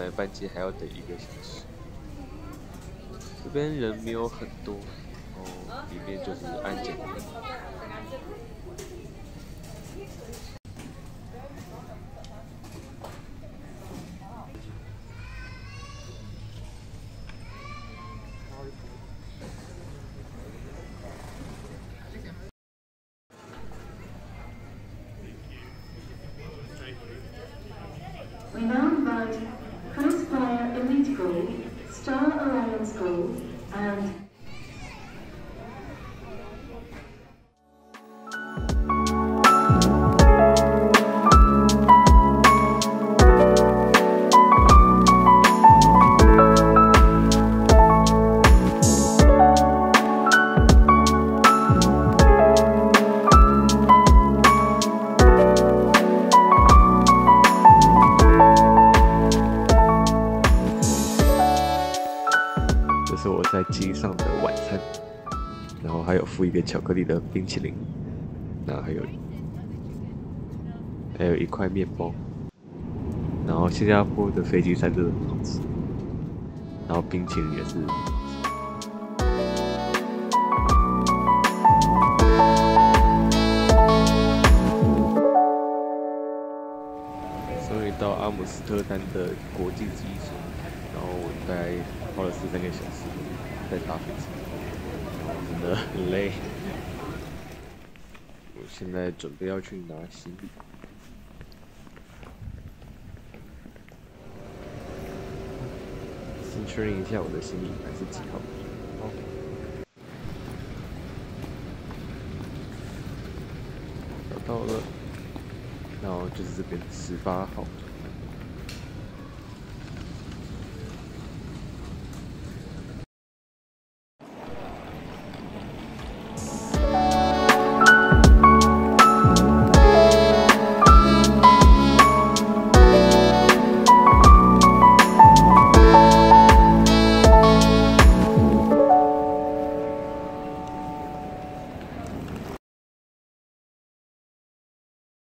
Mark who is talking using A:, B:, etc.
A: 来班机还要等1个小时。这边人没有很多，然后里面就是安检的地方。
B: We now invite Crossfire Elite Gold, Star Alliance Gold, and
A: 这是我在机上的晚餐，然后还有附一个巧克力的冰淇淋，然后还有1块面包，然后新加坡的飞机餐真的很好吃，然后冰淇淋也是。终于到阿姆斯特丹的国际机场，然后我大概花了13个小时在搭飞机，然后真的很累。我现在准备要去拿行李。先确认一下我的行李还是几号。好，找到了，然后就是这边18号。